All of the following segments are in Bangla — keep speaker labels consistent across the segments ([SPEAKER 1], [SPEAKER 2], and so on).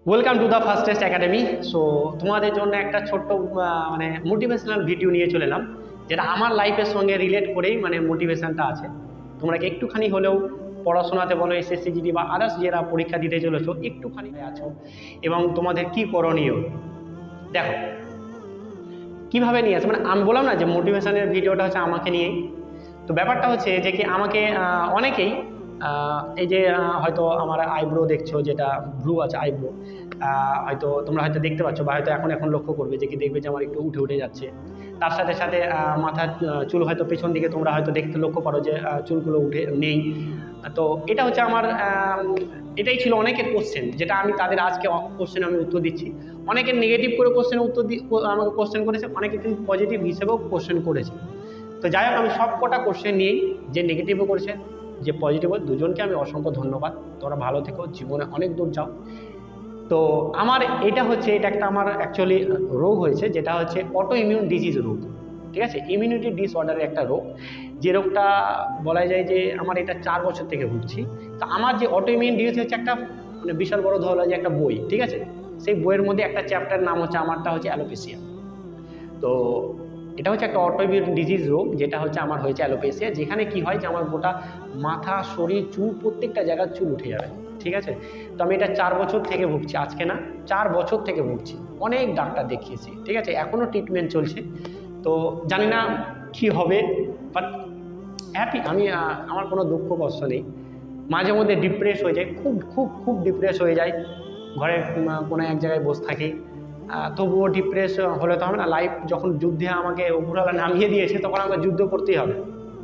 [SPEAKER 1] Welcome to the fastest academy. So তোমাদের জন্য একটা ছোট্ট মানে মোটিভেশনাল ভিডিও নিয়ে চলে এলাম, যেটা আমার লাইফের সঙ্গে রিলেট করেই মানে মোটিভেশনটা আছে। তোমরা কি একটুখানি হলেও পড়াশোনাতে বলো, এসএসসি জিডি বা আদার্স যারা পরীক্ষা দিতে চলেছো একটুখানি আছো এবং তোমাদের কি করণীয় দেখো কিভাবে নিয়ে আসে। মানে আমি বললাম না যে মোটিভেশনের ভিডিওটা হচ্ছে আমাকে নিয়েই। তো ব্যাপারটা হচ্ছে যে কি আমাকে অনেকেই এই যে হয়তো আমার আইব্রো দেখছো, যেটা ব্লু আছে আইব্রো, হয়তো তোমরা হয়তো দেখতে পাচ্ছ বা হয়তো এখন লক্ষ্য করবে যে কি দেখবে যে আমার একটু উঠে উঠে যাচ্ছে। তার সাথে সাথে মাথার চুল হয়তো পেছন দিকে তোমরা হয়তো দেখতে লক্ষ্য করো যে চুলগুলো উঠে নেই। তো এটা হচ্ছে আমার এটাই ছিল অনেকের কোশ্চেন, যেটা আমি তাদের আজকে কোশ্চেন আমি উত্তর দিচ্ছি। অনেকের নেগেটিভ করে কোশ্চেন উত্তর আমাকে কোশ্চেন করেছে, অনেকে কিন্তু পজিটিভ হিসেবেও কোশ্চেন করেছে। তো যাই হোক, আমি সব কটা কোশ্চেন নিয়েই, যে নেগেটিভও করেছে যে পজিটিভও, দুজনকে আমি অসংখ্য ধন্যবাদ। তোমরা ভালো থেকো, জীবনে অনেক দূর যাও। তো আমার এটা একটা আমার অ্যাকচুয়ালি রোগ হয়েছে, যেটা হচ্ছে অটো ইমিউন ডিজিজ রোগ। ঠিক আছে, ইমিউনিটি ডিসঅর্ডারের একটা রোগ, যে রোগটা বলা যায় যে আমার এটা 4 বছর থেকে ভুগছি। তো আমার যে অটো ইমিউন ডিজিজ হচ্ছে একটা মানে বিশাল বড় ধরো যে একটা বই, ঠিক আছে, সেই বইয়ের মধ্যে একটা চ্যাপ্টার নাম হচ্ছে আমারটা হচ্ছে অ্যালোপেসিয়া। তো এটা হচ্ছে একটা অটোইমিউন ডিজিজ রোগ, যেটা হচ্ছে আমার হয়েছে অ্যালোপেসিয়া, যেখানে কি হয় যে আমার গোটা মাথা, শরীর, চুল, প্রত্যেকটা জায়গার চুল উঠে যাবে। ঠিক আছে, তো আমি এটা 4 বছর থেকে ভুগছি, আজকে না 4 বছর থেকে ভুগছি। অনেক ডাক্তার দেখিয়েছি, ঠিক আছে, এখনও ট্রিটমেন্ট চলছে। তো জানি না কি হবে, বাট হ্যাপি আমি। আমার কোনো দুঃখ কষ্ট নেই। মাঝে মধ্যে ডিপ্রেস হয়ে যায়, খুব খুব খুব ডিপ্রেস হয়ে যায়, ঘরে কোনো এক জায়গায় বসে থাকি। তবুও ডিপ্রেস হলে তো হবে না। লাইফ যখন যুদ্ধে আমাকে উপরওয়ালা নামিয়ে দিয়েছে, তখন আমাকে যুদ্ধ করতেই হবে।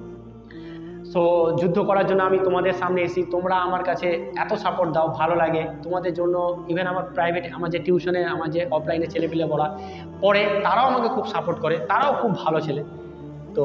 [SPEAKER 1] সো যুদ্ধ করার জন্য আমি তোমাদের সামনে এসেছি। তোমরা আমার কাছে এত সাপোর্ট দাও, ভালো লাগে তোমাদের জন্য। ইভেন আমার প্রাইভেট, আমার যে টিউশনে, আমার যে অফলাইনে ছেলেপিলে পড়ে, তারাও আমাকে খুব সাপোর্ট করে, তারাও খুব ভালো ছেলে। তো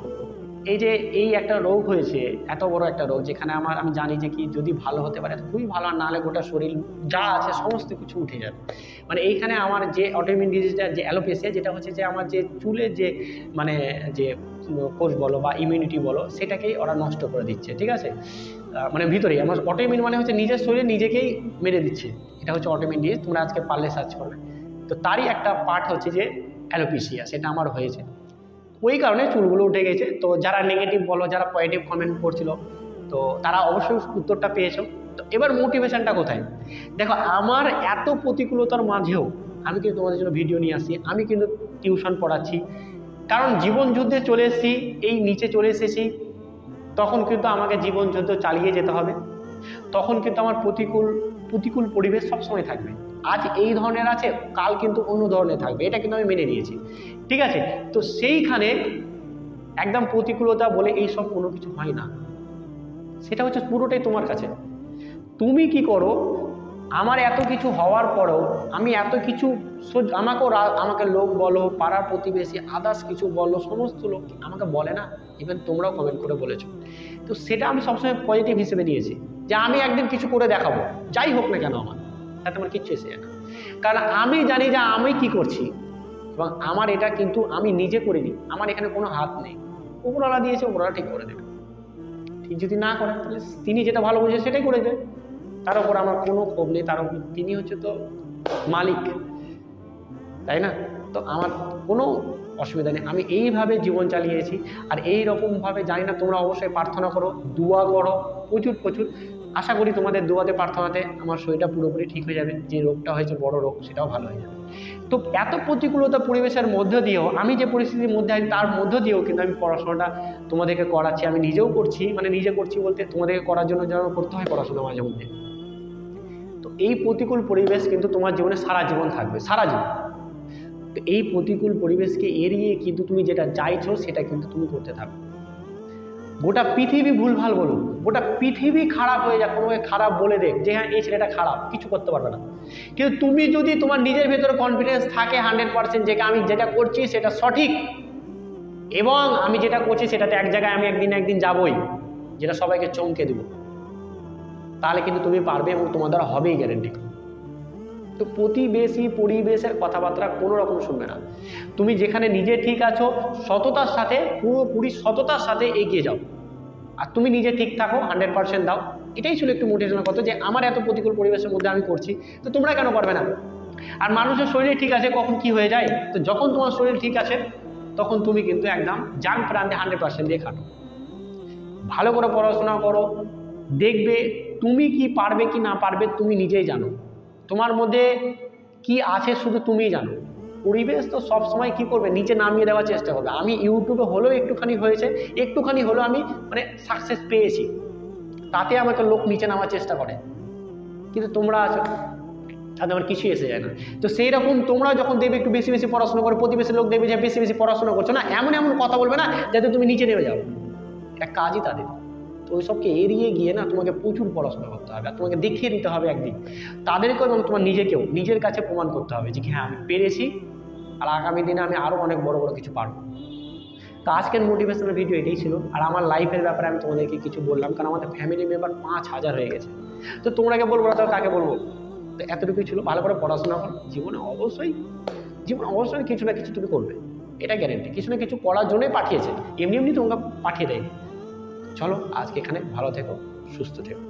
[SPEAKER 1] এই একটা রোগ হয়েছে, এত বড় একটা রোগ, যেখানে আমি জানি যে কি যদি ভালো হতে পারে খুবই ভালো, আর নাহলে গোটা শরীর যা আছে সমস্ত কিছু উঠে যাবে। মানে এইখানে আমার যে অটোইমিউন ডিজিজটা, যে অ্যালোপেসিয়া, যেটা হচ্ছে যে আমার যে চুলের যে মানে যে কোষ বলো বা ইমিউনিটি বলো, সেটাকেই ওরা নষ্ট করে দিচ্ছে। ঠিক আছে, মানে ভিতরেই আমার অটোইমিউন মানে হচ্ছে নিজের শরীরে নিজেকেই মেরে দিচ্ছে। এটা হচ্ছে অটোইমিউন ডিজিজ, তোমরা আজকে পারলে সার্চ করবে। তো তারই একটা পার্ট হচ্ছে যে অ্যালোপেসিয়া, সেটা আমার হয়েছে। ওই কারণে চুলগুলো উঠে গেছে। তো যারা নেগেটিভ বলো, যারা পজিটিভ কমেন্ট করছিল, তো তারা অবশ্যই উত্তরটা পেয়েছো। তো এবার মোটিভেশনটা কোথায়? দেখো, আমার এত প্রতিকূলতার মাঝেও আমি কিন্তু তোমাদের জন্য ভিডিও নিয়ে আসি, আমি কিন্তু টিউশন পড়াচ্ছি। কারণ জীবন যুদ্ধে চলে এসেছি, এই নিচে চলে এসেছি, তখন কিন্তু আমাকে জীবন যুদ্ধ চালিয়ে যেতে হবে। তখন কিন্তু আমার প্রতিকূল পরিবেশ সবসময় থাকবে। আজ এই ধরনের আছে, কাল কিন্তু অন্য ধরনের থাকবে, এটা কিন্তু আমি মেনে নিয়েছি। ঠিক আছে, তো সেইখানে একদম প্রতিকূলতা বলে এইসব কোনো কিছু হয় না। সেটা হচ্ছে পুরোটাই তোমার কাছে। তুমি কি করো? আমার এত কিছু হওয়ার পরেও আমি এত কিছু আমাকে লোক বলো, পাড়ার প্রতিবেশী, আদার্স কিছু বলো, সমস্ত লোক আমাকে বলে না, ইভেন তোমরাও কমেন্ট করে বলেছো। তো সেটা আমি সবসময় পজিটিভ হিসেবে নিয়েছি, যে আমি একদিন কিছু করে দেখাবো, যাই হোক না কেন আমার, তাতে আমার কিচ্ছু এসে যায় না। কারণ আমি জানি যে আমি কি করছি, এবং আমার এটা কিন্তু আমি নিজে করিনি, আমার এখানে কোনো হাত নেই। উপরওয়ালা দিয়েছে, উপরওয়ালা ঠিক করে দেবে। ঠিক যদি না করে, তাহলে তিনি যেটা ভালো বুঝে সেটাই করে দেবে। তার উপর আমার কোনো ক্ষোভ নেই, তার উপর তিনি হচ্ছে তো মালিক, তাই না? তো আমার কোনো অসুবিধা নেই, আমি এইভাবে জীবন চালিয়েছি। আর এই রকমভাবে জানি না, তোমরা অবশ্যই প্রার্থনা করো, দোয়া করো প্রচুর প্রচুর। আশা করি তোমাদের দোয়াতে, প্রার্থনাতে আমার শরীরটা পুরোপুরি ঠিক হয়ে যাবে। যে রোগটা হয়েছে বড় রোগ, সেটাও ভালো হয়ে যাবে। তো এত প্রতিকূলতা পরিবেশের মধ্য দিয়েও, আমি যে পরিস্থিতির মধ্যে আছি তার মধ্য দিয়েও কিন্তু আমি পড়াশোনাটা তোমাদেরকে করাচ্ছি। আমি নিজেও করছি, মানে নিজে করছি বলতে তোমাদেরকে করার জন্য যেন করতে হয় পড়াশোনা মাঝে মধ্যে। তো এই প্রতিকূল পরিবেশ কিন্তু তোমার জীবনে সারা জীবন থাকবে, সারা জীবন। তো এই প্রতিকূল পরিবেশকে এড়িয়ে কিন্তু তুমি যেটা চাইছো সেটা কিন্তু তুমি করতে থাকো। গোটা পৃথিবী ভুলভাল বলুক, গোটা পৃথিবী খারাপ হয়ে যাক, কোনো খারাপ বলে দেখ যে হ্যাঁ এই ছেলেটা খারাপ, কিছু করতে পারবে না। কিন্তু তুমি যদি তোমার নিজের ভেতরে কনফিডেন্স থাকে 100% যে আমি যেটা করছি সেটা সঠিক, এবং আমি যেটা করছি সেটাতে এক জায়গায় আমি একদিন যাবই, যেটা সবাইকে চমকে দেবো, তাহলে কিন্তু তুমি পারবে এবং তোমার দ্বারা হবেই, গ্যারেন্টি। তো প্রতিবেশী পরিবেশের কথাবার্তা কোনো রকম শুনবে না। তুমি যেখানে নিজে ঠিক আছো, পুরোপুরি সততার সাথে এগিয়ে যাও। আর তুমি নিজে ঠিক থাকো, 100% দাও, এটাই ছিল একটু মোটিভেশনাল কথা, যে আমার এত প্রতিকূল পরিবেশের মধ্যে আমি করছি, তো তোমরা কেন পারবে না? আর মানুষের শরীর ঠিক আছে, কখন কি হয়ে যায়, তো যখন তোমার শরীর ঠিক আছে তখন তুমি কিন্তু একদম জান প্রাণে 100% দিয়ে খাটো। ভালো করে পড়াশোনা করো, দেখবে তুমি কি পারবে কি না পারবে তুমি নিজেই জানো, তোমার মধ্যে কি আছে শুধু তুমিই জানো। পরিবেশ তো সবসময় কি করবে, নিচে নামিয়ে দেওয়ার চেষ্টা করবে। আমি ইউটিউবে হলেও একটুখানি হয়েছে, একটুখানি হলেও আমি মানে সাকসেস পেয়েছি, তাতে আমাকে লোক নিচে নামার চেষ্টা করে, কিন্তু তোমরা আছো তাতে আমার কিছুই এসে যায় না। তো সেই রকম তোমরা যখন দেখবে একটু বেশি বেশি পড়াশোনা করো, প্রতিবেশী লোক দেখবে যে বেশি বেশি পড়াশোনা করছো না, এমন এমন কথা বলবে না যাতে তুমি নিচে নেমে যাও, এটা কাজই তাদের। তো ওই সবকে এড়িয়ে গিয়ে না তোমাকে প্রচুর পড়াশোনা করতে হবে, আর তোমাকে দেখিয়ে দিতে হবে একদিন তাদেরকেও এবং তোমার নিজেকেও নিজের কাছে প্রমাণ করতে হবে যে হ্যাঁ আমি পেরেছি, আর আগামী দিনে আমি আরও অনেক বড় বড় কিছু পারবো। তো আজকের মোটিভেশনাল ভিডিও এটাই ছিল, আর আমার লাইফের ব্যাপারে আমি তোমাদেরকে কিছু বললাম, কারণ আমাদের ফ্যামিলি মেম্বার 5000 হয়ে গেছে। তো তোমরাকে বলবো না, তো কাকে বলবো? তো এতটুকুই ছিল, ভালো করে পড়াশোনা করো, জীবনে অবশ্যই কিছু না কিছু তুমি করবে, এটা গ্যারেন্টি। কিছু না কিছু করার জন্যই পাঠিয়েছে, এমনি এমনি তোমাকে পাঠিয়ে দেয়নি। চলো আজকে এখানে, ভালো থেকো, সুস্থ থেকো।